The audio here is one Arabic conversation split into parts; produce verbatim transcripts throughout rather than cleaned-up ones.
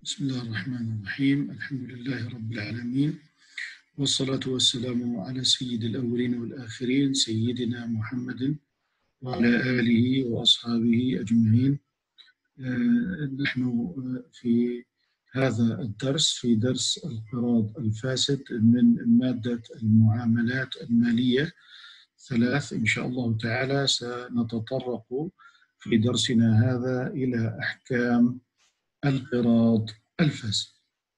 بسم الله الرحمن الرحيم. الحمد لله رب العالمين، والصلاة والسلام على سيد الأولين والآخرين سيدنا محمد وعلى آله وأصحابه أجمعين. نحن في هذا الدرس في درس القراض الفاسد من مادة المعاملات المالية ثلاث. إن شاء الله تعالى سنتطرق في درسنا هذا إلى أحكام القراض الفاسد.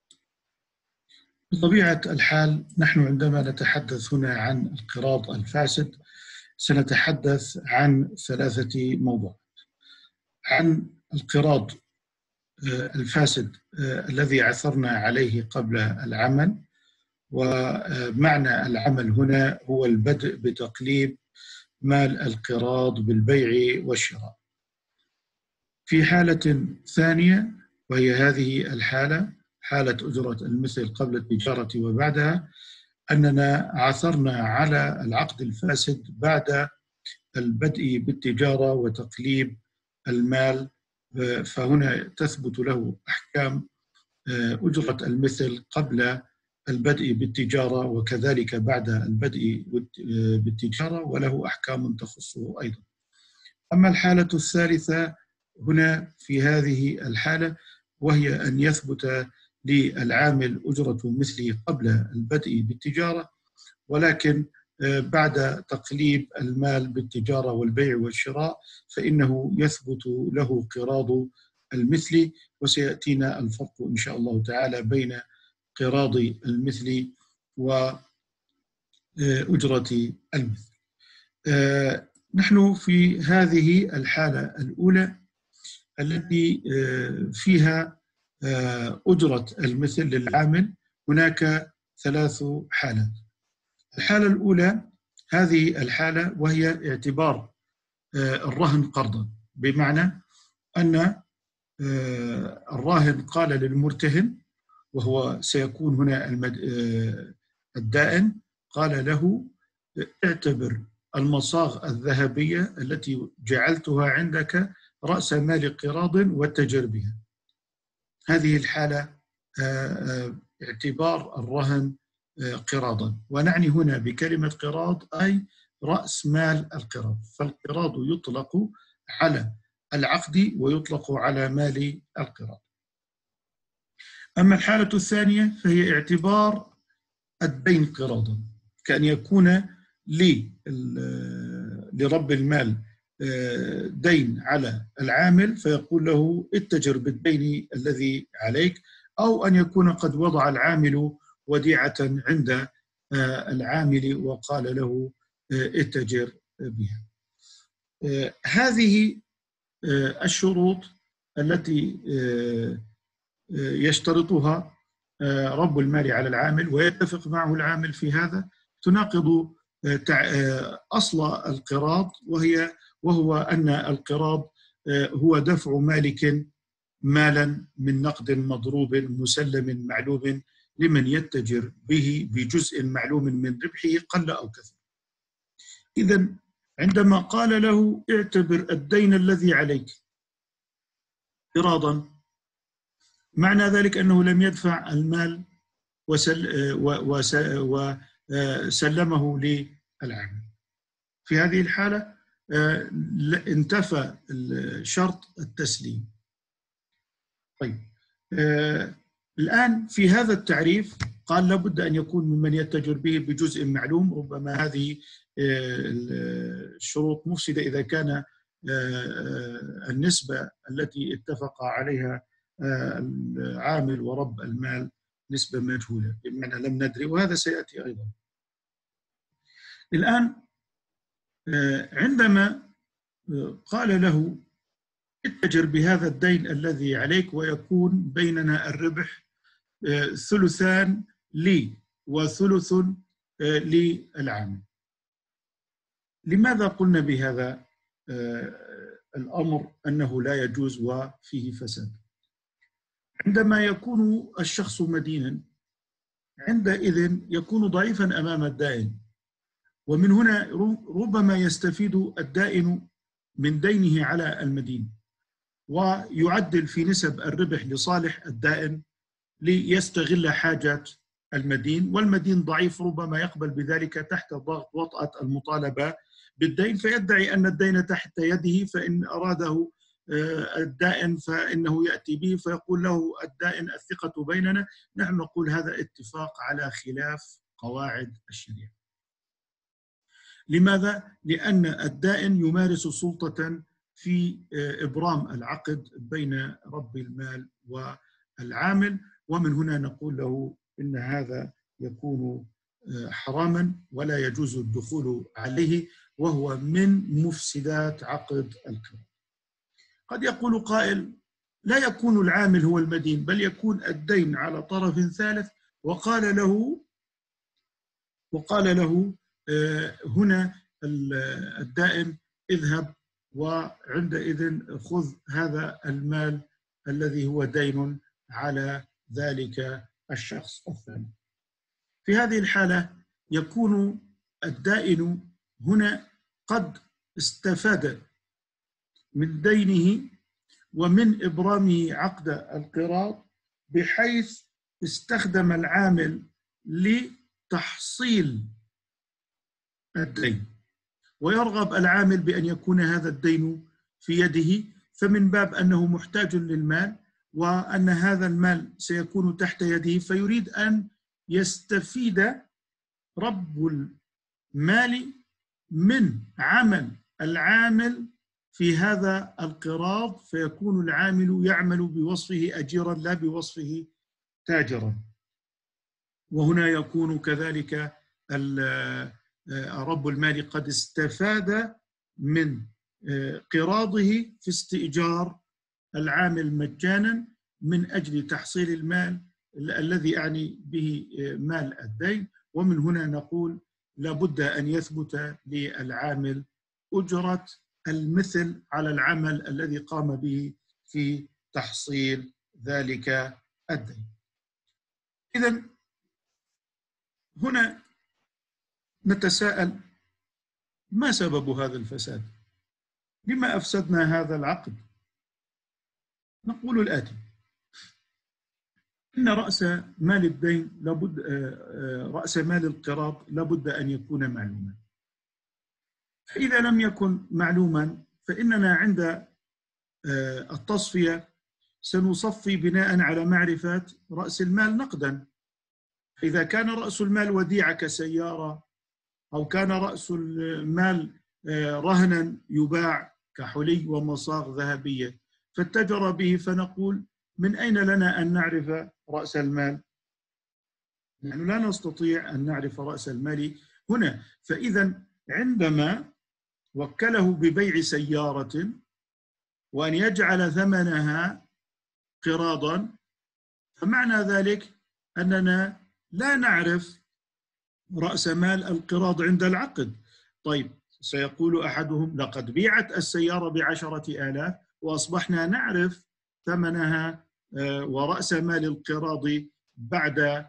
بطبيعة الحال نحن عندما نتحدث هنا عن القراض الفاسد سنتحدث عن ثلاثة موضوعات: عن القراض الفاسد الذي عثرنا عليه قبل العمل، ومعنى العمل هنا هو البدء بتقليب مال القراض بالبيع والشراء. في حالة ثانية وهي هذه الحالة، حالة أجرة المثل قبل التجارة وبعدها، أننا عثرنا على العقد الفاسد بعد البدء بالتجارة وتقليب المال، فهنا تثبت له أحكام أجرة المثل قبل البدء بالتجارة وكذلك بعد البدء بالتجارة، وله أحكام تخصه أيضا. أما الحالة الثالثة هنا في هذه الحالة وهي أن يثبت للعامل أجرة مثله قبل البدء بالتجارة، ولكن بعد تقليب المال بالتجارة والبيع والشراء فإنه يثبت له قراض المثل، وسيأتينا الفرق إن شاء الله تعالى بين قراض المثل وأجرة المثل. نحن في هذه الحالة الأولى التي فيها أجرة المثل للعامل هناك ثلاث حالات. الحالة الأولى هذه الحالة وهي اعتبار الرهن قرضا، بمعنى أن الراهن قال للمرتهن، وهو سيكون هنا الدائن، قال له: اعتبر المصاغ الذهبية التي جعلتها عندك رأس مال قراض واتجر بها. هذه الحالة اعتبار الرهن قراضا، ونعني هنا بكلمة قراض أي رأس مال القراض، فالقراض يطلق على العقد ويطلق على مال القراض. أما الحالة الثانية فهي اعتبار الدين قراضا، كأن يكون لرب المال دين على العامل فيقول له: اتجر بالدين الذي عليك، أو أن يكون قد وضع العامل وديعة عند العامل وقال له: اتجر بها. هذه الشروط التي يشترطها رب المال على العامل ويتفق معه العامل في هذا تناقض أصل القراض، وهي وهو أن القراض هو دفع مالك مالا من نقد مضروب مسلم معلوم لمن يتجر به بجزء معلوم من ربحه قل أو كثر. إذن عندما قال له: اعتبر الدين الذي عليك قراضا، معنى ذلك أنه لم يدفع المال وسل وسلمه للعامل. في هذه الحالة انتفى شرط التسليم. طيب، الآن في هذا التعريف قال لابد أن يكون ممن يتجر به بجزء معلوم. ربما هذه الشروط مفسدة إذا كان النسبة التي اتفق عليها العامل ورب المال نسبة مجهولة، بمعنى لم ندري، وهذا سيأتي أيضا. الآن عندما قال له: اتجر بهذا الدين الذي عليك ويكون بيننا الربح ثلثان لي وثلث للعامل. لماذا قلنا بهذا الأمر أنه لا يجوز وفيه فساد؟ عندما يكون الشخص مدينا عندئذ يكون ضعيفا أمام الدائن، ومن هنا ربما يستفيد الدائن من دينه على المدين، ويعدل في نسب الربح لصالح الدائن ليستغل حاجة المدين، والمدين ضعيف ربما يقبل بذلك تحت ضغط وطأة المطالبة بالدين، فيدعي أن الدين تحت يده، فإن أراده الدائن فإنه يأتي به فيقول له الدائن الثقة بيننا. نحن نقول هذا اتفاق على خلاف قواعد الشريعة. لماذا؟ لأن الدائن يمارس سلطة في إبرام العقد بين رب المال والعامل، ومن هنا نقول له إن هذا يكون حراما ولا يجوز الدخول عليه، وهو من مفسدات عقد القراض. قد يقول قائل لا يكون العامل هو المدين، بل يكون الدين على طرف ثالث، وقال له وقال له هنا الدائن اذهب وعندئذ خذ هذا المال الذي هو دين على ذلك الشخص الثاني. في هذه الحالة يكون الدائن هنا قد استفاد من دينه ومن إبرامه عقد القراض، بحيث استخدم العامل لتحصيل الدين، ويرغب العامل بأن يكون هذا الدين في يده، فمن باب أنه محتاج للمال وأن هذا المال سيكون تحت يده، فيريد أن يستفيد رب المال من عمل العامل في هذا القراض، فيكون العامل يعمل بوصفه أجيرا لا بوصفه تاجرا. وهنا يكون كذلك رب المال قد استفاد من قراضه في استئجار العامل مجانا من أجل تحصيل المال الذي أعني به مال الدين. ومن هنا نقول لابد أن يثبت للعامل أجرة المثل على العمل الذي قام به في تحصيل ذلك الدين. إذن هنا نتساءل ما سبب هذا الفساد؟ لما أفسدنا هذا العقد؟ نقول الآتي: إن رأس مال الدين لابد رأس مال القراض لابد أن يكون معلوما. فإذا لم يكن معلوما فإننا عند التصفية سنصفي بناء على معرفة رأس المال نقدا. إذا كان رأس المال وديعة كسيارة، أو كان رأس المال رهنا يباع كحلي ومصاغ ذهبية فاتجر به، فنقول من أين لنا أن نعرف رأس المال؟ نحن لا نستطيع أن نعرف رأس المال هنا. فإذا عندما وكله ببيع سيارة وأن يجعل ثمنها قراضا، فمعنى ذلك أننا لا نعرف رأس مال القراض عند العقد. طيب، سيقول أحدهم لقد بيعت السيارة بعشرة آلاف وأصبحنا نعرف ثمنها ورأس مال القراض بعد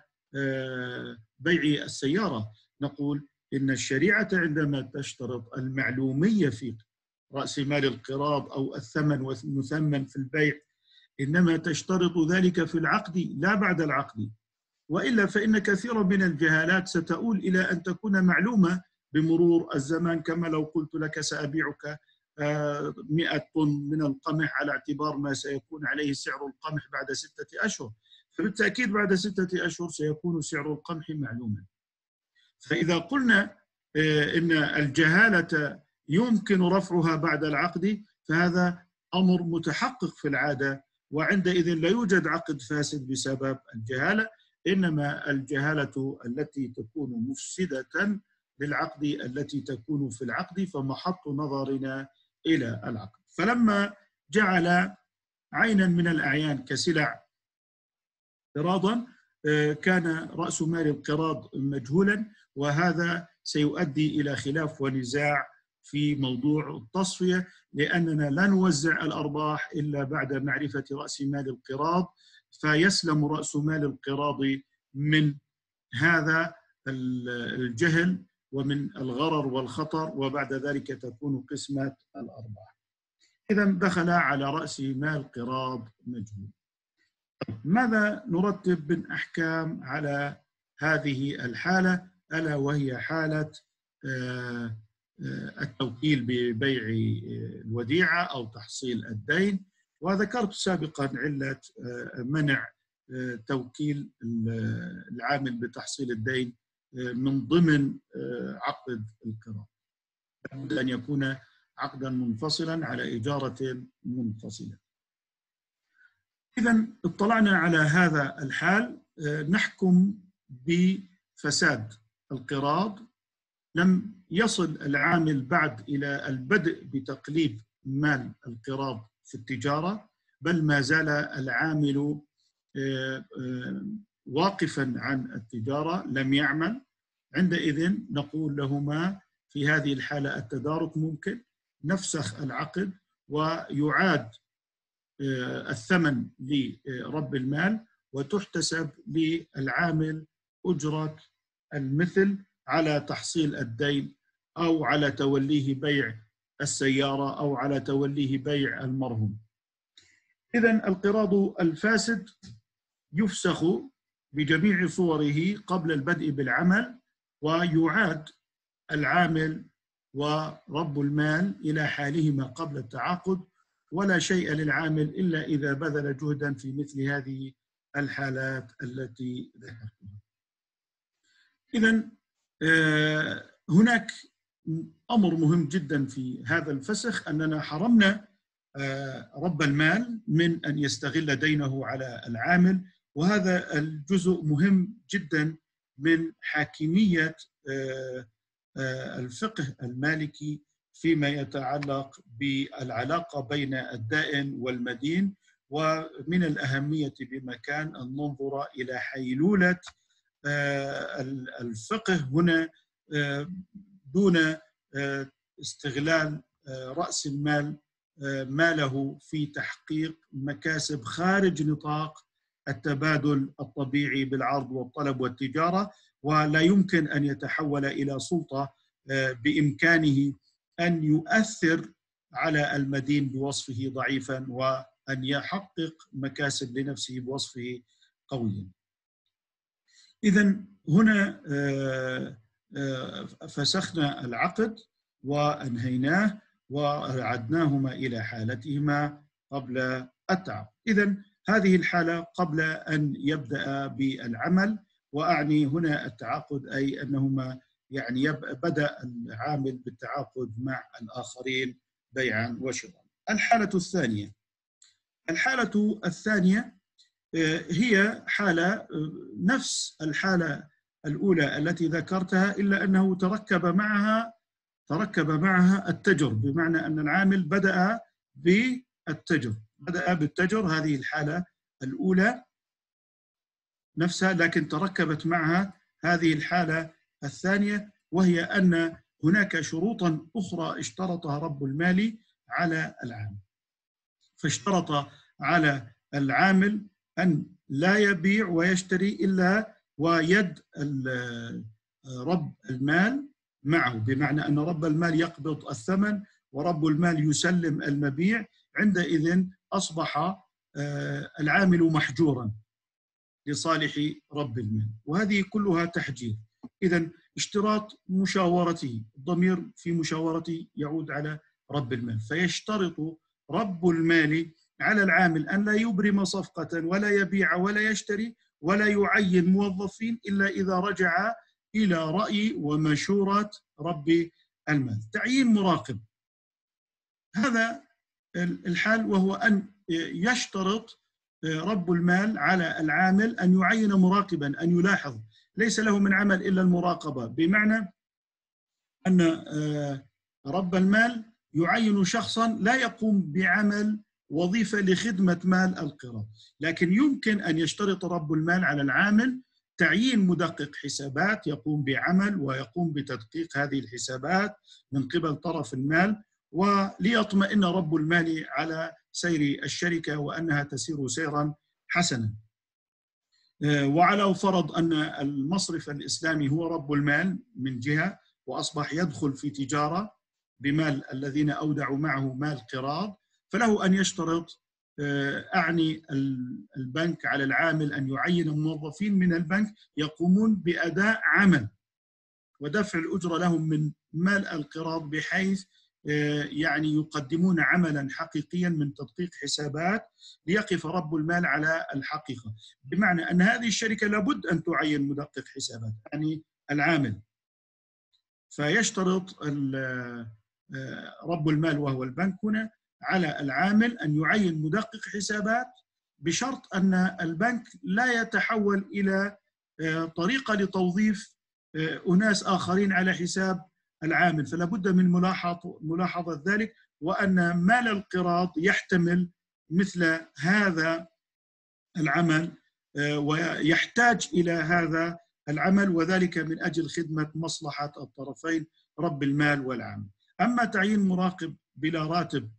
بيع السيارة. نقول إن الشريعة عندما تشترط المعلومية في رأس مال القراض أو الثمن والمثمن في البيع، إنما تشترط ذلك في العقد لا بعد العقد، وإلا فإن كثيرا من الجهالات ستؤول إلى أن تكون معلومة بمرور الزمان، كما لو قلت لك سأبيعك مئة طن من القمح على اعتبار ما سيكون عليه سعر القمح بعد ستة أشهر، فبالتأكيد بعد ستة أشهر سيكون سعر القمح معلوما. فإذا قلنا إن الجهالة يمكن رفعها بعد العقد فهذا أمر متحقق في العادة، وعندئذ لا يوجد عقد فاسد بسبب الجهالة، إنما الجهالة التي تكون مفسدة للعقد التي تكون في العقد، فمحط نظرنا إلى العقد. فلما جعل عينا من الأعيان كسلع قراضا كان رأس مال القراض مجهولا، وهذا سيؤدي إلى خلاف ونزاع في موضوع التصفية، لأننا لا نوزع الأرباح إلا بعد معرفة رأس مال القراض، فيسلم رأس مال القراض من هذا الجهل ومن الغرر والخطر، وبعد ذلك تكون قسمة الأرباح. إذا دخل على رأس مال قراض مجهول. ماذا نرتب من أحكام على هذه الحالة، ألا وهي حالة التوكيل ببيع الوديعة أو تحصيل الدين؟ وذكرت سابقا علة منع توكيل العامل بتحصيل الدين من ضمن عقد القراض، لابد أن يكون عقدا منفصلا على إجارة منفصلة. إذا اطلعنا على هذا الحال، نحكم بفساد القراض. لم يصل العامل بعد إلى البدء بتقليب مال القراض في التجارة، بل ما زال العامل واقفا عن التجارة، لم يعمل. عندئذ نقول لهما في هذه الحالة التدارك ممكن، نفسخ العقد ويعاد الثمن لرب المال، وتحتسب للعامل أجرة المثل على تحصيل الدين، أو على توليه بيع السيارة، أو على توليه بيع المرهون. إذن القراض الفاسد يفسخ بجميع صوره قبل البدء بالعمل، ويعاد العامل ورب المال إلى حالهما قبل التعاقد، ولا شيء للعامل إلا إذا بذل جهدا في مثل هذه الحالات التي ذكرتها. إذن هناك أمر مهم جدا في هذا الفسخ، أننا حرمنا رب المال من أن يستغل دينه على العامل، وهذا الجزء مهم جدا من حاكمية الفقه المالكي فيما يتعلق بالعلاقة بين الدائن والمدين. ومن الأهمية بمكان أن ننظر إلى حيلولة الفقه هنا دون استغلال رأس المال ماله في تحقيق مكاسب خارج نطاق التبادل الطبيعي بالعرض والطلب والتجارة، ولا يمكن أن يتحول إلى سلطة بإمكانه أن يؤثر على المدين بوصفه ضعيفا، وأن يحقق مكاسب لنفسه بوصفه قويا. إذن هنا فسخنا العقد وأنهيناه وأعدناهما إلى حالتهما قبل التعاقد. إذن هذه الحالة قبل أن يبدأ بالعمل، وأعني هنا التعاقد أي أنهما يعني بدأ العامل بالتعاقد مع الآخرين بيعا وشراء. الحالة الثانية الحالة الثانية هي حالة نفس الحالة الأولى التي ذكرتها، إلا أنه تركب معها تركب معها التجر، بمعنى أن العامل بدأ بالتجر بدأ بالتجر هذه الحالة الأولى نفسها، لكن تركبت معها هذه الحالة الثانية، وهي أن هناك شروطا أخرى اشترطها رب المال على العامل. فاشترط على العامل أن لا يبيع ويشتري إلا ويد رب المال معه، بمعنى أن رب المال يقبض الثمن ورب المال يسلم المبيع. عندئذ أصبح العامل محجورا لصالح رب المال، وهذه كلها تحجير. إذن اشتراط مشاورته، الضمير في مشاورته يعود على رب المال، فيشترط رب المال على العامل أن لا يبرم صفقة ولا يبيع ولا يشتري ولا يعين موظفين إلا إذا رجع إلى رأي ومشورة رب المال. تعيين مراقب هذا الحال، وهو أن يشترط رب المال على العامل أن يعين مراقبا، أن يلاحظ، ليس له من عمل إلا المراقبة، بمعنى أن رب المال يعين شخصا لا يقوم بعمل وظيفة لخدمة مال القراض، لكن يمكن أن يشترط رب المال على العامل تعيين مدقق حسابات يقوم بعمل ويقوم بتدقيق هذه الحسابات من قبل طرف المال، وليطمئن رب المال على سير الشركة وأنها تسير سيرا حسنا. وعلى فرض أن المصرف الإسلامي هو رب المال من جهة، وأصبح يدخل في تجارة بمال الذين أودعوا معه مال قراض، فله أن يشترط، أعني البنك على العامل أن يعين موظفين من البنك يقومون بأداء عمل ودفع الأجرة لهم من مال القراض، بحيث يعني يقدمون عملا حقيقيا من تدقيق حسابات ليقف رب المال على الحقيقة. بمعنى أن هذه الشركة لابد أن تعين مدقق حسابات، يعني العامل، فيشترط رب المال وهو البنك هنا على العامل أن يعين مدقق حسابات، بشرط أن البنك لا يتحول إلى طريقة لتوظيف أناس آخرين على حساب العامل، فلا بد من ملاحظة ملاحظة ذلك، وأن مال القراض يحتمل مثل هذا العمل ويحتاج إلى هذا العمل، وذلك من أجل خدمة مصلحة الطرفين رب المال والعامل. أما تعيين مراقب بلا راتب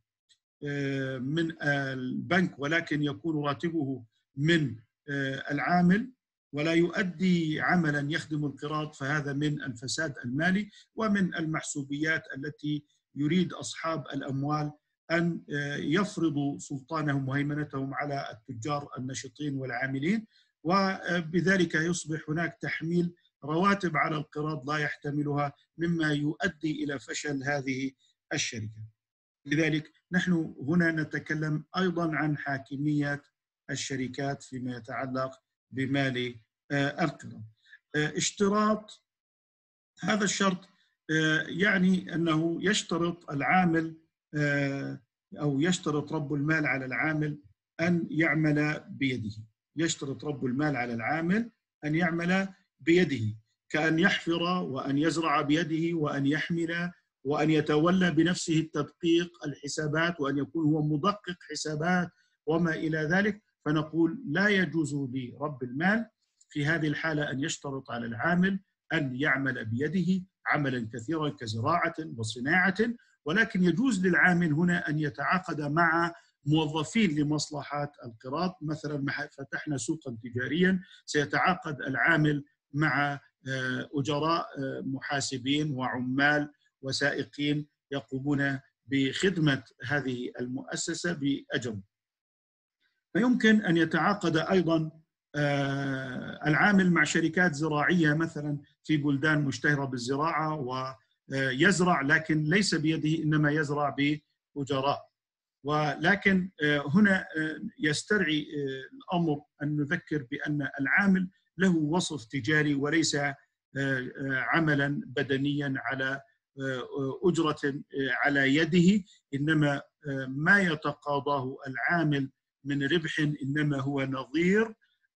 من البنك ولكن يكون راتبه من العامل ولا يؤدي عملا يخدم القراض، فهذا من الفساد المالي ومن المحسوبيات التي يريد أصحاب الأموال أن يفرضوا سلطانهم وهيمنتهم على التجار النشطين والعاملين، وبذلك يصبح هناك تحميل رواتب على القراض لا يحتملها، مما يؤدي إلى فشل هذه الشركة. لذلك نحن هنا نتكلم أيضا عن حاكمية الشركات فيما يتعلق بمال القراض. اشتراط هذا الشرط يعني أنه يشترط العامل أو يشترط رب المال على العامل أن يعمل بيده، يشترط رب المال على العامل أن يعمل بيده، كأن يحفر وأن يزرع بيده وأن يحمل وأن يتولى بنفسه التدقيق الحسابات وأن يكون هو مدقق حسابات وما إلى ذلك. فنقول لا يجوز لرب المال في هذه الحالة أن يشترط على العامل أن يعمل بيده عملا كثيرا كزراعة وصناعة، ولكن يجوز للعامل هنا أن يتعاقد مع موظفين لمصلحة القراض. مثلا فتحنا سوقا تجاريا، سيتعاقد العامل مع أجراء محاسبين وعمال وسائقين يقومون بخدمة هذه المؤسسة بأجر. فيمكن أن يتعاقد أيضا العامل مع شركات زراعية مثلا في بلدان مشتهرة بالزراعة ويزرع، لكن ليس بيده إنما يزرع بأجراء. ولكن هنا يسترعي الأمر أن نذكر بأن العامل له وصف تجاري وليس عملا بدنيا على أجرة على يده، إنما ما يتقاضاه العامل من ربح إنما هو نظير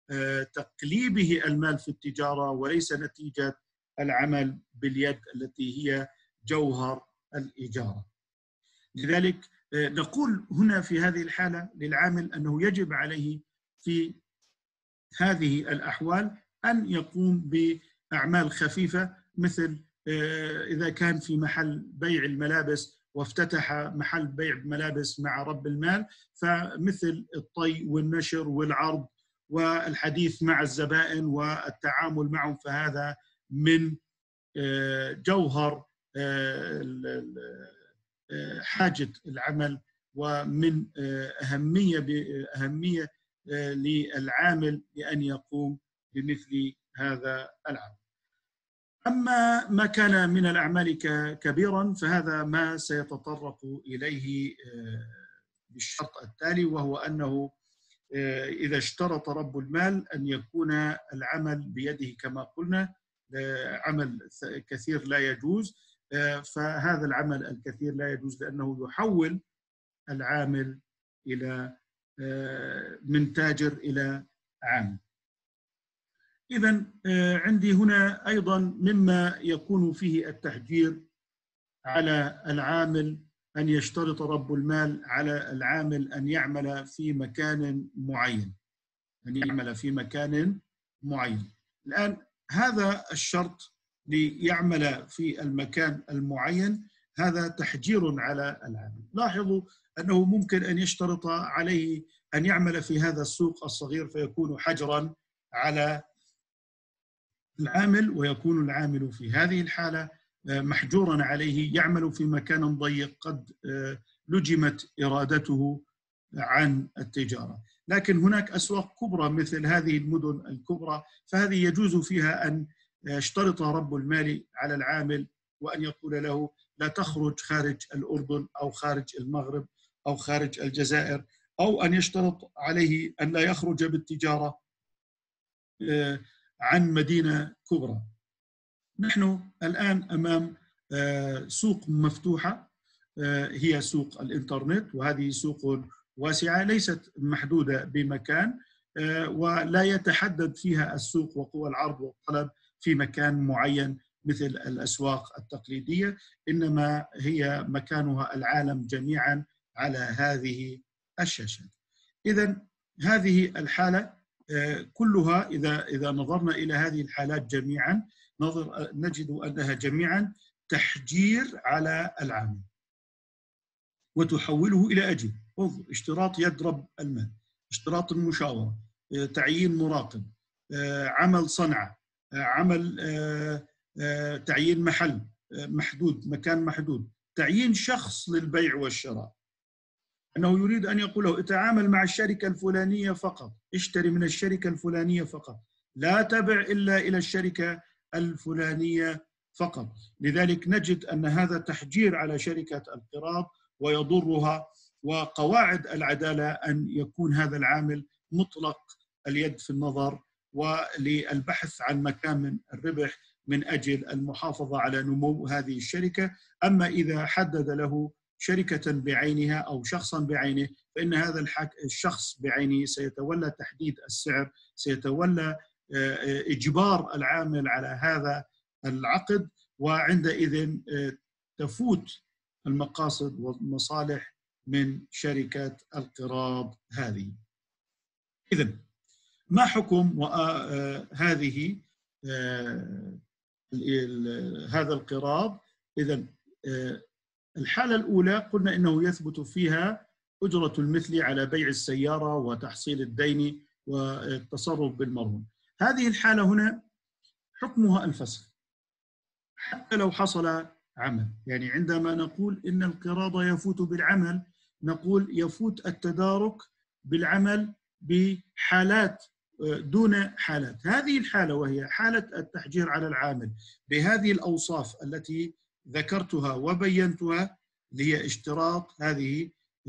تقليبه المال في التجارة وليس نتيجة العمل باليد التي هي جوهر الإجارة. لذلك نقول هنا في هذه الحالة للعامل أنه يجب عليه في هذه الأحوال أن يقوم بأعمال خفيفة، مثل إذا كان في محل بيع الملابس وافتتح محل بيع ملابس مع رب المال، فمثل الطي والنشر والعرض والحديث مع الزبائن والتعامل معهم، فهذا من جوهر حاجة العمل ومن أهمية بأهمية للعامل لأن يقوم بمثل هذا العمل. أما ما كان من الأعمال كبيرا فهذا ما سيتطرق إليه بالشرط التالي، وهو أنه إذا اشترط رب المال أن يكون العمل بيده كما قلنا، عمل كثير لا يجوز، فهذا العمل الكثير لا يجوز لأنه يحول العامل إلى من تاجر إلى عامل. إذن عندي هنا أيضا مما يكون فيه التحجير على العامل أن يشترط رب المال على العامل أن يعمل في مكان معين، أن يعمل في مكان معين. الآن هذا الشرط ليعمل في المكان المعين هذا تحجير على العامل. لاحظوا أنه ممكن أن يشترط عليه أن يعمل في هذا السوق الصغير فيكون حجرا على العامل، ويكون العامل في هذه الحالة محجورا عليه، يعمل في مكان ضيق قد لجمت إرادته عن التجارة. لكن هناك أسواق كبرى مثل هذه المدن الكبرى، فهذه يجوز فيها أن يشترط رب المال على العامل وأن يقول له لا تخرج خارج الأردن أو خارج المغرب أو خارج الجزائر، أو أن يشترط عليه أن لا يخرج بالتجارة عن مدينة كبرى. نحن الآن أمام سوق مفتوحة، هي سوق الإنترنت، وهذه سوق واسعة ليست محدودة بمكان، ولا يتحدد فيها السوق وقوى العرض والطلب في مكان معين مثل الأسواق التقليدية، إنما هي مكانها العالم جميعا على هذه الشاشة. إذن هذه الحالة كلها إذا إذا نظرنا إلى هذه الحالات جميعا نظر نجد أنها جميعا تحجير على العامل وتحوله إلى أجل. انظر: اشتراط يد رب المال، اشتراط المشاورة، تعيين مراقب، عمل صنعة، عمل تعيين محل محدود، مكان محدود، تعيين شخص للبيع والشراء، أنه يريد أن يقول له اتعامل مع الشركة الفلانية فقط، اشتري من الشركة الفلانية فقط، لا تبع إلا إلى الشركة الفلانية فقط. لذلك نجد أن هذا تحجير على شركة القراض ويضرها، وقواعد العدالة أن يكون هذا العامل مطلق اليد في النظر وللبحث عن مكامن الربح من أجل المحافظة على نمو هذه الشركة. أما إذا حدد له شركة بعينها أو شخصا بعينه فإن هذا الشخص بعينه سيتولى تحديد السعر، سيتولى إجبار العامل على هذا العقد، وعندئذ تفوت المقاصد والمصالح من شركة القراض هذه. إذن ما حكم هذه هذا القراض؟ إذن الحالة الأولى قلنا إنه يثبت فيها أجرة المثل على بيع السيارة وتحصيل الدين والتصرف بالمرهون. هذه الحالة هنا حكمها الفسخ حتى لو حصل عمل. يعني عندما نقول إن القراض يفوت بالعمل نقول يفوت التدارك بالعمل بحالات دون حالات. هذه الحالة وهي حالة التحجير على العامل بهذه الأوصاف التي ذكرتها وبينتها، اللي هي اشتراط هذه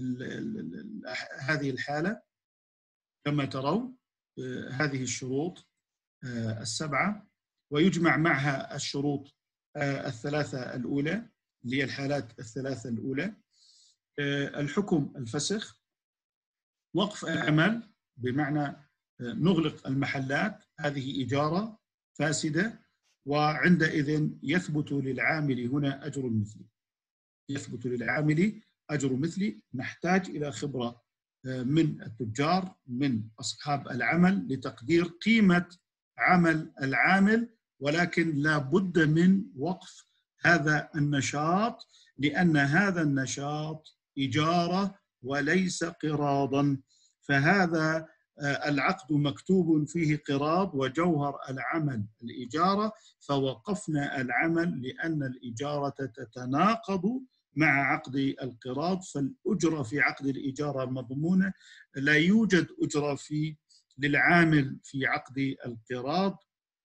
هذه الحالة كما ترون، هذه الشروط السبعة، ويجمع معها الشروط الثلاثة الأولى اللي هي الحالات الثلاثة الأولى. الحكم الفسخ، وقف العمل بمعنى نغلق المحلات، هذه إجارة فاسدة، وعندئذ يثبت للعامل هنا أجر مثلي. يثبت للعامل أجر مثلي. نحتاج إلى خبرة من التجار من أصحاب العمل لتقدير قيمة عمل العامل، ولكن لا بد من وقف هذا النشاط لأن هذا النشاط إجارة وليس قراضا، فهذا العقد مكتوب فيه قراض وجوهر العمل الإجارة، فوقفنا العمل لأن الإجارة تتناقض مع عقد القراض، فالأجرة في عقد الإجارة مضمونة، لا يوجد أجرة في للعامل في عقد القراض.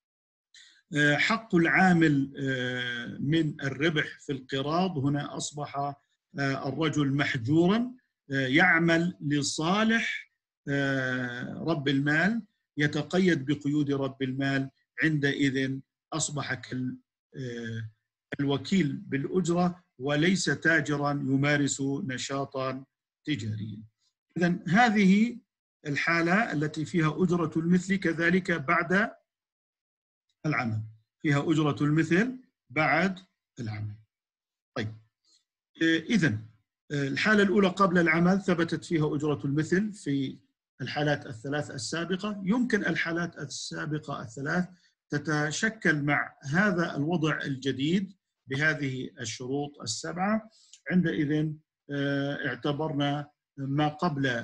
حق العامل من الربح في القراض هنا أصبح الرجل محجورا، يعمل لصالح رب المال، يتقيد بقيود رب المال، عندئذ أصبح كالوكيل بالأجرة وليس تاجرا يمارس نشاطا تجاريا. إذن هذه الحالة التي فيها أجرة المثل كذلك بعد العمل، فيها أجرة المثل بعد العمل. طيب، إذن الحالة الأولى قبل العمل ثبتت فيها أجرة المثل في الحالات الثلاث السابقة. يمكن الحالات السابقة الثلاث تتشكل مع هذا الوضع الجديد بهذه الشروط السبعة. عندئذ اعتبرنا ما قبل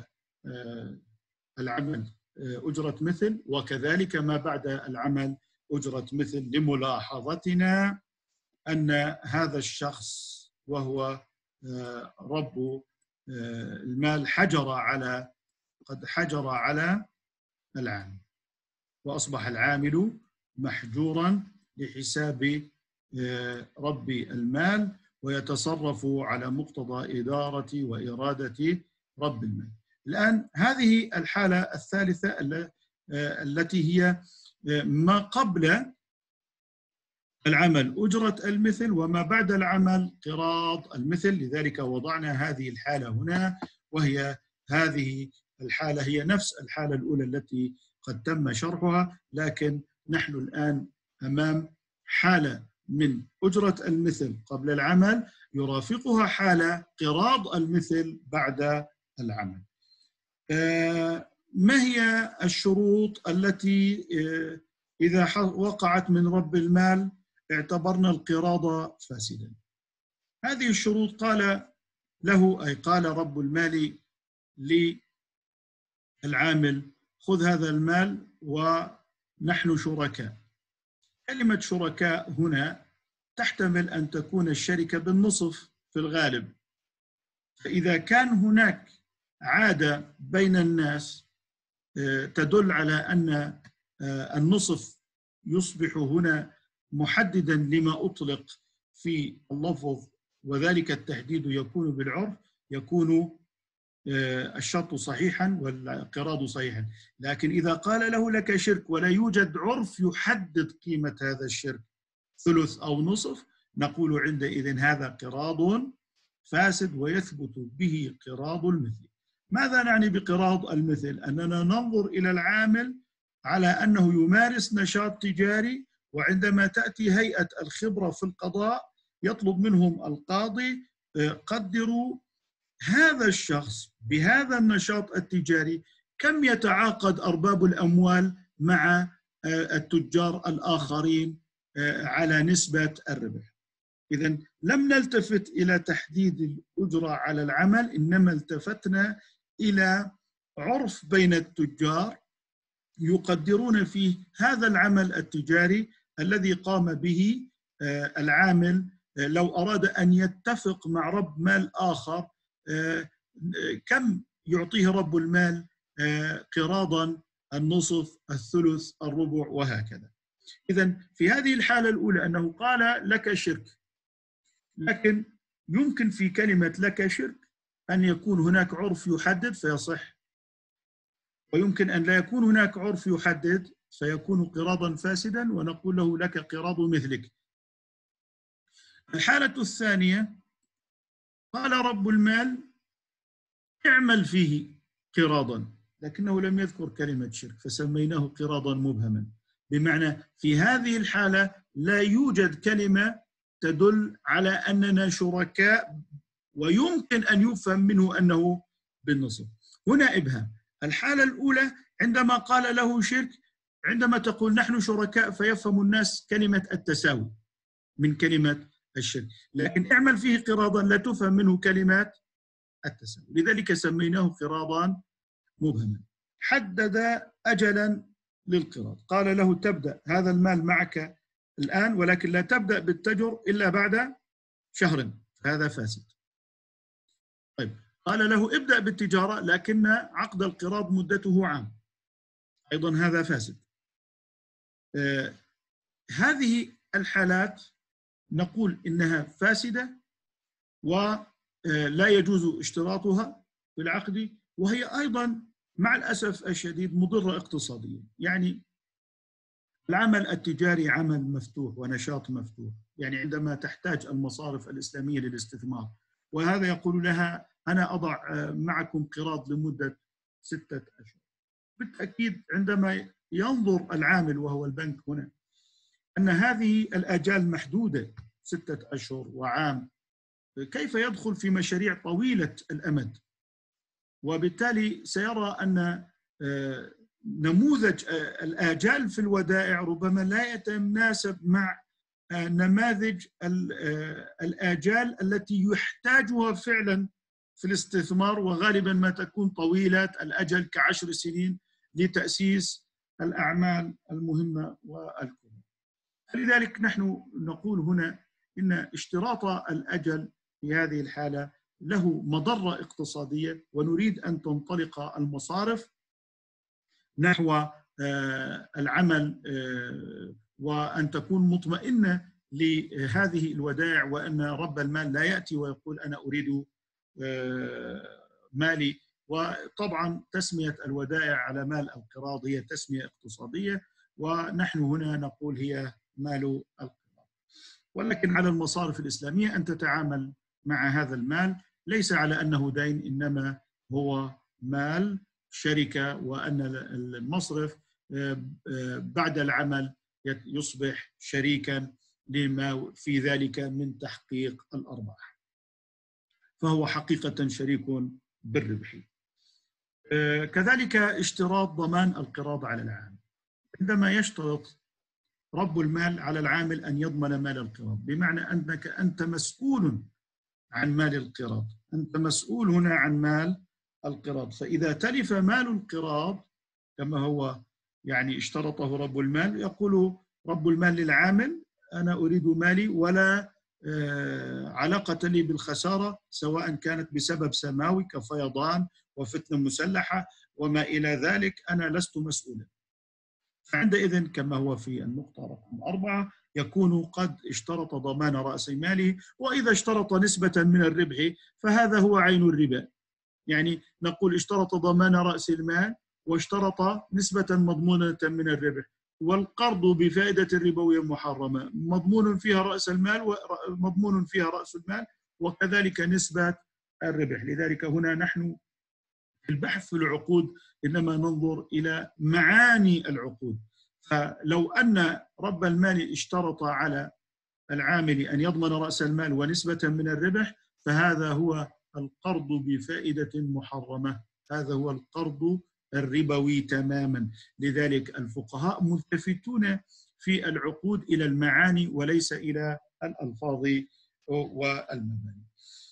العمل أجرة مثل، وكذلك ما بعد العمل أجرة مثل، لملاحظتنا أن هذا الشخص وهو رب المال حجر على قد حجر على العامل، وأصبح العامل محجورا لحساب رب المال، ويتصرف على مقتضى إدارة وإرادة رب المال. الآن هذه الحالة الثالثة التي هي ما قبل العمل أجرة المثل، وما بعد العمل قراض المثل. لذلك وضعنا هذه الحالة هنا، وهي هذه الحالة هي نفس الحالة الأولى التي قد تم شرحها، لكن نحن الآن أمام حالة من أجرة المثل قبل العمل يرافقها حالة قراض المثل بعد العمل. ما هي الشروط التي إذا وقعت من رب المال اعتبرنا القراض فاسدا؟ هذه الشروط قال له، أي قال رب المال للعامل: خذ هذا المال ونحن شركاء. كلمة شركاء هنا تحتمل أن تكون الشركة بالنصف في الغالب، فإذا كان هناك عادة بين الناس تدل على أن النصف يصبح هنا محددا لما أطلق في اللفظ، وذلك التحديد يكون بالعرف، يكون الشرط صحيحا والقراض صحيحا. لكن إذا قال له لك شرك ولا يوجد عرف يحدد قيمة هذا الشرك، ثلث أو نصف، نقول عندئذ هذا قراض فاسد ويثبت به قراض المثل. ماذا نعني بقراض المثل؟ أننا ننظر إلى العامل على أنه يمارس نشاط تجاري، وعندما تأتي هيئة الخبرة في القضاء يطلب منهم القاضي: قدروا هذا الشخص بهذا النشاط التجاري كم يتعاقد أرباب الأموال مع التجار الآخرين على نسبة الربح. إذن لم نلتفت إلى تحديد الأجرة على العمل، إنما التفتنا إلى عرف بين التجار يقدرون فيه هذا العمل التجاري الذي قام به العامل. لو أراد أن يتفق مع رب مال آخر كم يعطيه رب المال قراضا، النصف، الثلث، الربع، وهكذا. إذن في هذه الحالة الأولى أنه قال لك شرك، لكن يمكن في كلمة لك شرك أن يكون هناك عرف يحدد فيصح، ويمكن أن لا يكون هناك عرف يحدد فيكون قراضا فاسدا ونقول له لك قراض مثلك. الحالة الثانية قال رب المال اعمل فيه قراضا، لكنه لم يذكر كلمة شرك فسميناه قراضا مبهما، بمعنى في هذه الحالة لا يوجد كلمة تدل على أننا شركاء ويمكن أن يفهم منه أنه بالنصف. هنا إبهام. الحالة الأولى عندما قال له شرك، عندما تقول نحن شركاء فيفهم الناس كلمة التساوي من كلمة الشرك، لكن اعمل فيه قراضا لا تفهم منه كلمات التساوي، لذلك سميناه قراضا مبهما. حدد أجلا للقراض، قال له تبدأ هذا المال معك الآن، ولكن لا تبدأ بالتجر إلا بعد شهر، هذا فاسد. طيب قال له ابدأ بالتجارة لكن عقد القراض مدته عام، أيضا هذا فاسد. آه هذه الحالات نقول إنها فاسدة ولا يجوز اشتراطها في العقد، وهي أيضا مع الأسف الشديد مضرة اقتصاديا. يعني العمل التجاري عمل مفتوح ونشاط مفتوح، يعني عندما تحتاج المصارف الإسلامية للاستثمار وهذا يقول لها أنا أضع معكم قراض لمدة ستة أشهر، بالتأكيد عندما ينظر العامل وهو البنك هنا أن هذه الآجال محدودة ستة أشهر وعام، كيف يدخل في مشاريع طويلة الأمد؟ وبالتالي سيرى أن نموذج الآجال في الودائع ربما لا يتناسب مع نماذج الآجال التي يحتاجها فعلا في الاستثمار، وغالبا ما تكون طويلة الأجل كعشر سنين لتأسيس الأعمال المهمة والكبرى. لذلك نحن نقول هنا إن اشتراط الأجل في هذه الحالة له مضرة اقتصادية، ونريد أن تنطلق المصارف نحو العمل وأن تكون مطمئنة لهذه الودائع، وأن رب المال لا يأتي ويقول أنا أريد مالي. وطبعا تسمية الودائع على مال القراض هي تسمية اقتصادية، ونحن هنا نقول هي مال القراض. ولكن على المصارف الإسلامية أن تتعامل مع هذا المال ليس على أنه دين، إنما هو مال شركة، وأن المصرف بعد العمل يصبح شريكا لما في ذلك من تحقيق الأرباح، فهو حقيقة شريك بالربح. كذلك اشتراط ضمان القراض على العامل. عندما يشترط رب المال على العامل أن يضمن مال القراض، بمعنى أنك أنت مسؤول عن مال القراض، أنت مسؤول هنا عن مال القراض. فإذا تلف مال القراض كما هو يعني اشترطه رب المال، يقول رب المال للعامل أنا أريد مالي ولا علاقة لي بالخسارة، سواء كانت بسبب سماوي كفيضان وفتنة مسلحة وما إلى ذلك، أنا لست مسؤولا. فعندئذ كما هو في النقطة رقم أربعة يكون قد اشترط ضمان رأس ماله. وإذا اشترط نسبة من الربح فهذا هو عين الربا، يعني نقول اشترط ضمان رأس المال واشترط نسبة مضمونة من الربح، والقرض بفائدة ربوية محرمة مضمون فيها رأس المال ومضمون فيها رأس المال وكذلك نسبة الربح. لذلك هنا نحن في البحث في العقود إنما ننظر إلى معاني العقود. فلو أن رب المال اشترط على العامل أن يضمن رأس المال ونسبة من الربح فهذا هو القرض بفائدة محرمة، هذا هو القرض الربوي تماما. لذلك الفقهاء ملتفتون في العقود إلى المعاني وليس إلى الألفاظ والمباني.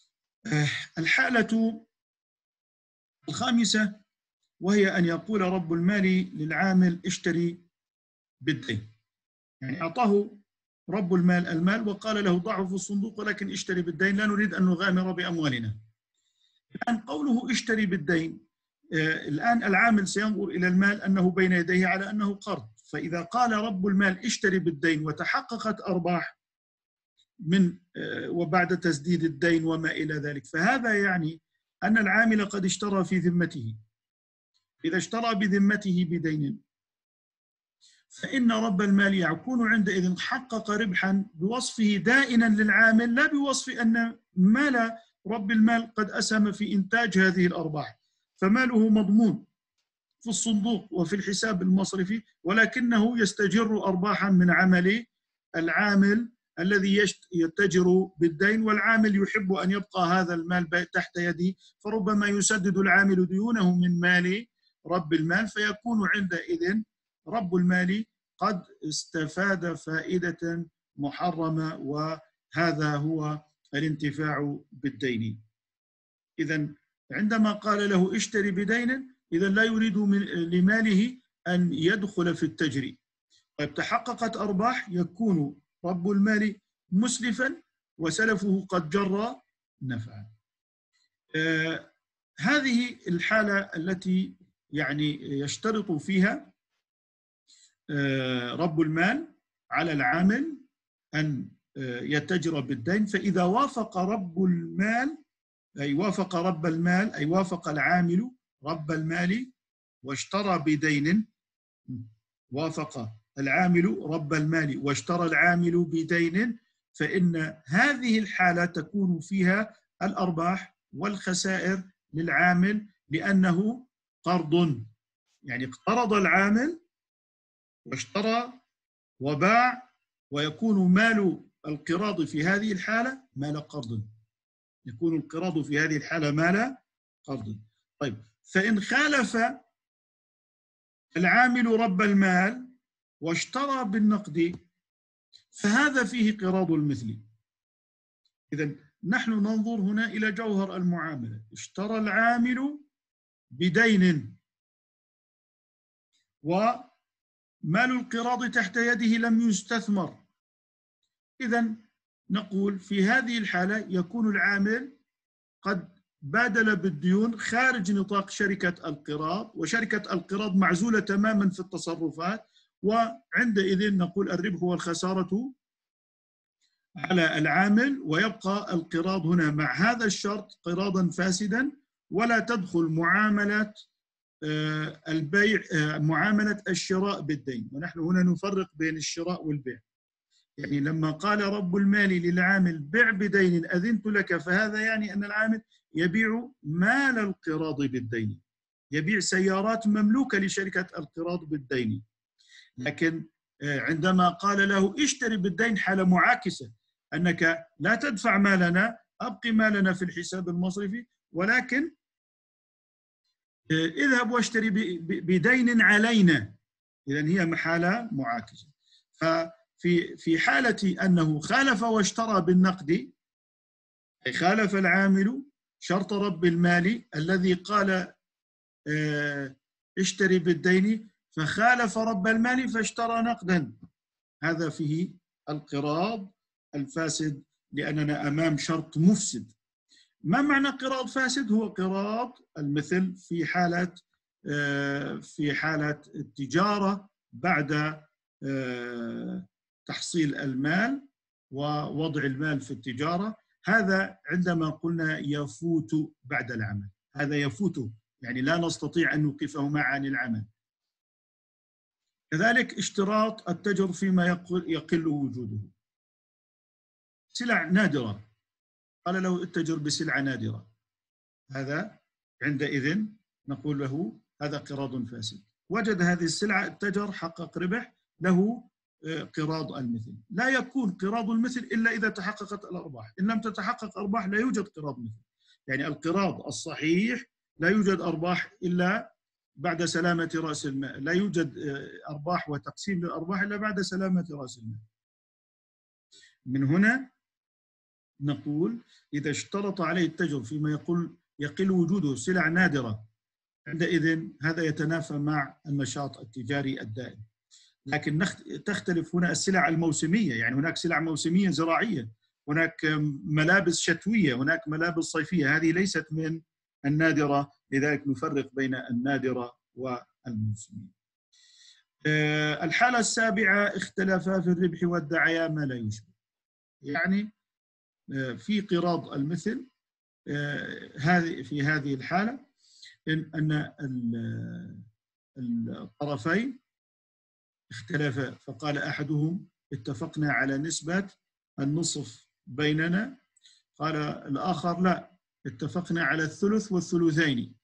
الحالة الخامسة وهي أن يقول رب المال للعامل اشتري بالدين، يعني أعطاه رب المال المال وقال له ضعه في الصندوق ولكن اشتري بالدين، لا نريد أن نغامر بأموالنا. الآن قوله اشتري بالدين، آه الآن العامل سينظر إلى المال أنه بين يديه على أنه قرض، فإذا قال رب المال اشتري بالدين وتحققت أرباح من آه وبعد تسديد الدين وما إلى ذلك، فهذا يعني أن العامل قد اشترى في ذمته. إذا اشترى بذمته بدين فإن رب المال يكون عندئذ حقق ربحا بوصفه دائنا للعامل، لا بوصف أن مال رب المال قد أسهم في إنتاج هذه الأرباح، فماله مضمون في الصندوق وفي الحساب المصرفي، ولكنه يستجر أرباحا من عمل العامل الذي يتجر بالدين، والعامل يحب أن يبقى هذا المال تحت يده، فربما يسدد العامل ديونه من مال رب المال، فيكون عندئذ رب المال قد استفاد فائدة محرمة، وهذا هو الانتفاع بالدين. إذن عندما قال له اشتري بدين إذن لا يريد من لماله أن يدخل في التجري. طيب تحققت أرباح يكون رب المال مسلفا وسلفه قد جرى نفعا. آه هذه الحالة التي يعني يشترط فيها آه رب المال على العامل أن آه يتجر بالدين. فإذا وافق رب المال أي وافق رب المال أي وافق العامل رب المال واشترى بدين، وافق العامل رب المال واشترى العامل بدين، فإن هذه الحالة تكون فيها الأرباح والخسائر للعامل، لأنه قرض، يعني اقترض العامل واشترى وباع، ويكون مال القراض في هذه الحالة مال قرض، يكون القراض في هذه الحالة مال قرض. طيب فإن خالف العامل رب المال واشترى بالنقد فهذا فيه قراض المثل. إذن نحن ننظر هنا إلى جوهر المعاملة، اشترى العامل بدين ومال القراض تحت يده لم يستثمر، إذن نقول في هذه الحالة يكون العامل قد بادل بالديون خارج نطاق شركة القراض، وشركة القراض معزولة تماما في التصرفات، وعندئذ نقول الربح والخسارة على العامل، ويبقى القراض هنا مع هذا الشرط قراضا فاسدا، ولا تدخل معاملة البيع معاملة الشراء بالدين. ونحن هنا نفرق بين الشراء والبيع. يعني لما قال رب المال للعامل بع بدين أذنت لك، فهذا يعني أن العامل يبيع مال القراض بالدين، يبيع سيارات مملوكة لشركة القراض بالدين. لكن عندما قال له اشتري بالدين حالة معاكسة، أنك لا تدفع مالنا، أبقي مالنا في الحساب المصرفي، ولكن اذهب واشتري بدين علينا. إذن هي حالة معاكسة. ففي في حالة أنه خالف واشترى بالنقد، أي خالف العامل شرط رب المال الذي قال اشتري بالدين، فخالف رب المال فاشترى نقدا، هذا فيه القراض الفاسد، لأننا أمام شرط مفسد. ما معنى قراض فاسد؟ هو قراض المثل في حالة في حالة التجارة بعد تحصيل المال ووضع المال في التجارة، هذا عندما قلنا يفوت بعد العمل، هذا يفوت يعني لا نستطيع أن نوقفه مع عن العمل. كذلك اشتراط التجر فيما يقل وجوده، سلع نادرة قال له اتجر بسلعة نادرة، هذا عندئذ نقول له هذا قراض فاسد. وجد هذه السلعة اتجر حقق ربح، له قراض المثل. لا يكون قراض المثل إلا إذا تحققت الأرباح، إن لم تتحقق أرباح لا يوجد قراض مثل. يعني القراض الصحيح لا يوجد أرباح إلا بعد سلامة رأس المال، لا يوجد أرباح وتقسيم للأرباح إلا بعد سلامة رأس المال. من هنا نقول إذا اشترط عليه التجر فيما يقول يقل وجوده سلع نادرة، عندئذ هذا يتنافى مع النشاط التجاري الدائم. لكن تختلف هنا السلع الموسمية، يعني هناك سلع موسمية زراعية، هناك ملابس شتوية، هناك ملابس صيفية، هذه ليست من النادرة، لذلك نفرق بين النادرة والموسمية. الحالة السابعة اختلافا في الربح والدعايا ما لا يشبه. يعني في قراض المثل هذه في هذه الحالة أن الطرفين اختلفا، فقال أحدهم اتفقنا على نسبة النصف بيننا، قال الآخر لا اتفقنا على الثلث والثلثين.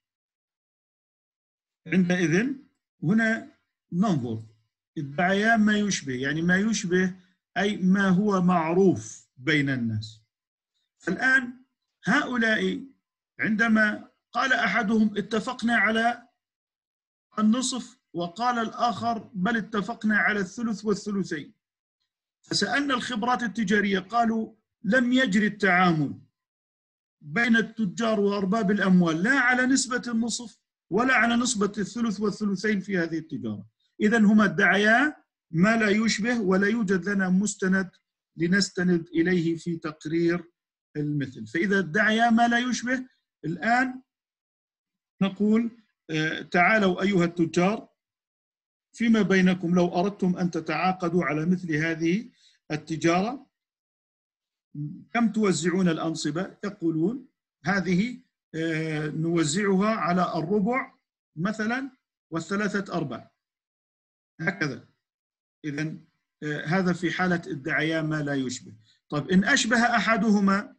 عندئذ هنا ننظر الدعايا ما يشبه، يعني ما يشبه أي ما هو معروف بين الناس. الآن هؤلاء عندما قال أحدهم اتفقنا على النصف وقال الآخر بل اتفقنا على الثلث والثلثين، فسألنا الخبرات التجارية قالوا لم يجري التعامل بين التجار وأرباب الأموال لا على نسبة النصف ولا على نسبة الثلث والثلثين في هذه التجارة. إذن هما ادعيا ما لا يشبه، ولا يوجد لنا مستند لنستند إليه في تقرير المثل. فإذا ادعيا ما لا يشبه، الآن نقول تعالوا أيها التجار فيما بينكم لو أردتم أن تتعاقدوا على مثل هذه التجارة كم توزعون الأنصبة؟ يقولون هذه نوزعها على الربع مثلا والثلاثة أرباع هكذا. إذن هذا في حالة ادعيا ما لا يشبه. طيب إن أشبه أحدهما،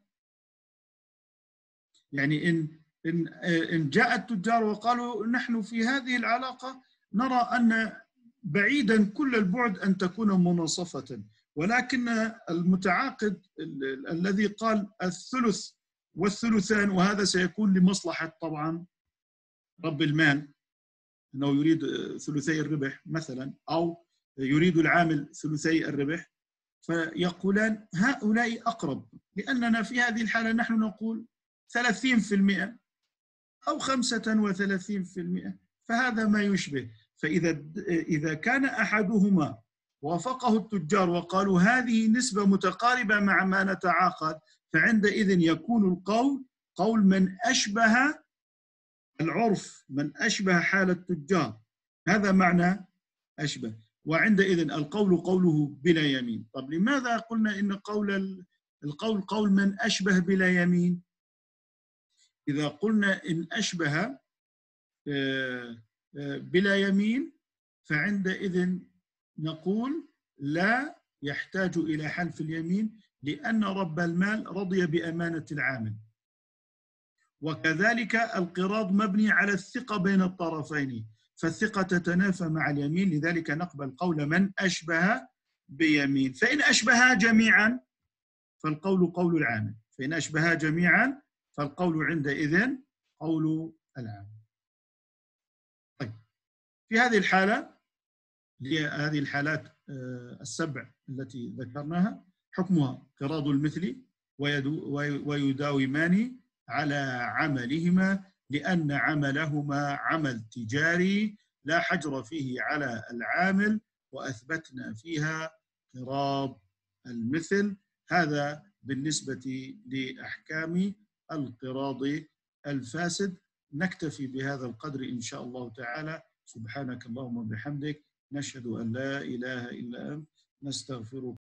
يعني إن إن إن جاء التجار وقالوا نحن في هذه العلاقة نرى أن بعيدا كل البعد أن تكون مناصفة، ولكن المتعاقد الذي قال الثلث والثلثان، وهذا سيكون لمصلحة طبعا رب المال أنه يريد ثلثي الربح مثلا، أو يريد العامل ثلثي الربح، فيقولان هؤلاء أقرب، لأننا في هذه الحالة نحن نقول ثلاثين بالمئة أو خمسة وثلاثين بالمئة، فهذا ما يشبه. فإذا إذا كان أحدهما وافقه التجار وقالوا هذه نسبة متقاربة مع ما نتعاقد، فعندئذ يكون القول قول من أشبه العرف، من أشبه حال التجار، هذا معنى أشبه. وعندئذ القول قوله بلا يمين. طب لماذا قلنا إن قول القول قول من أشبه بلا يمين؟ إذا قلنا إن أشبه بلا يمين فعندئذ نقول لا يحتاج إلى حلف اليمين، لأن رب المال رضي بأمانة العامل. وكذلك القراض مبني على الثقة بين الطرفين، فالثقة تتنافى مع اليمين، لذلك نقبل قول من أشبه بيمين. فإن أشبها جميعا فالقول قول العامل، فإن أشبها جميعا فالقول عندئذ قول العامل. طيب، في هذه الحالة، هذه الحالات السبع التي ذكرناها، حكمها قراض المثل ويداومان على عملهما، لأن عملهما عمل تجاري لا حجر فيه على العامل، وأثبتنا فيها قراض المثل. هذا بالنسبة لأحكام القراض الفاسد. نكتفي بهذا القدر إن شاء الله تعالى. سبحانك اللهم وبحمدك، نشهد أن لا إله إلا أنت، نستغفرك.